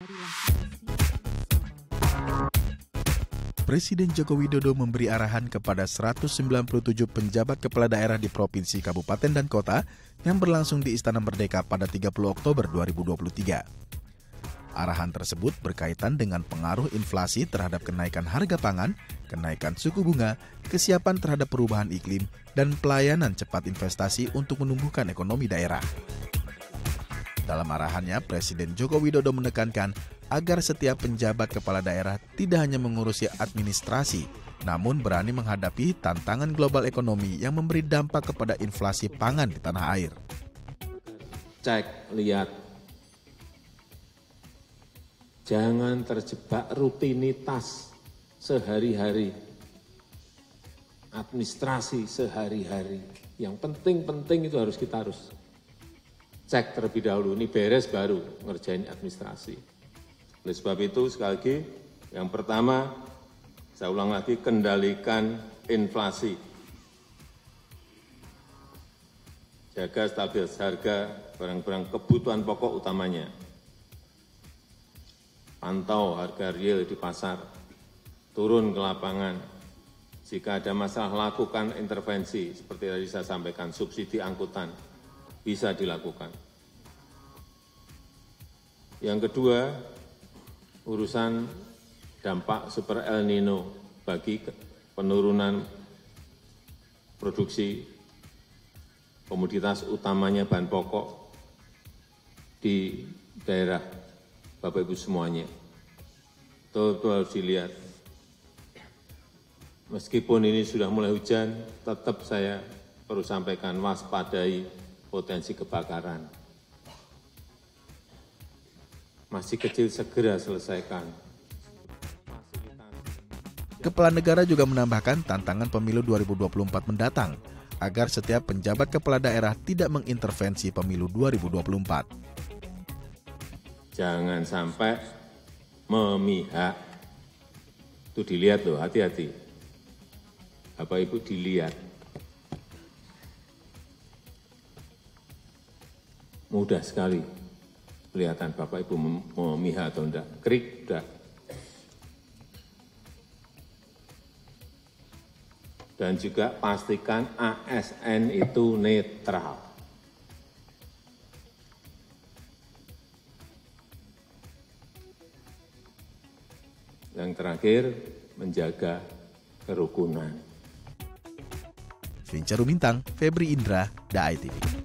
Presiden Joko Widodo memberi arahan kepada 197 penjabat kepala daerah di provinsi, kabupaten, dan kota yang berlangsung di Istana Merdeka pada 30 Oktober 2023. Arahan tersebut berkaitan dengan pengaruh inflasi terhadap kenaikan harga pangan, kenaikan suku bunga, kesiapan terhadap perubahan iklim, dan pelayanan cepat investasi untuk menumbuhkan ekonomi daerah. Dalam arahannya, Presiden Joko Widodo menekankan agar setiap penjabat kepala daerah tidak hanya mengurusi administrasi, namun berani menghadapi tantangan global ekonomi yang memberi dampak kepada inflasi pangan di tanah air. Cek, lihat. Jangan terjebak rutinitas sehari-hari, administrasi sehari-hari. Yang penting-penting itu kita harus cek terlebih dahulu, ini beres baru ngerjain administrasi. Oleh sebab itu, sekali lagi, yang pertama, saya ulang lagi, kendalikan inflasi. Jaga stabilitas harga barang-barang kebutuhan pokok utamanya. Pantau harga real di pasar, turun ke lapangan. Jika ada masalah, lakukan intervensi, seperti tadi saya sampaikan, subsidi angkutan bisa dilakukan. Yang kedua, urusan dampak super El Nino bagi penurunan produksi komoditas utamanya bahan pokok di daerah Bapak Ibu semuanya. Itu harus dilihat. Meskipun ini sudah mulai hujan, tetap saya perlu sampaikan waspadai potensi kebakaran. Masih kecil, segera selesaikan. Kepala negara juga menambahkan tantangan pemilu 2024 mendatang agar setiap penjabat kepala daerah tidak mengintervensi pemilu 2024. Jangan sampai memihak. Itu dilihat loh, hati-hati. Bapak Ibu dilihat. Mudah sekali kelihatan Bapak Ibu memihak atau enggak. Krik, enggak. Dan juga pastikan ASN itu netral. Yang terakhir, menjaga kerukunan. Vinca Rumintang, Febri Indra, DAI TV.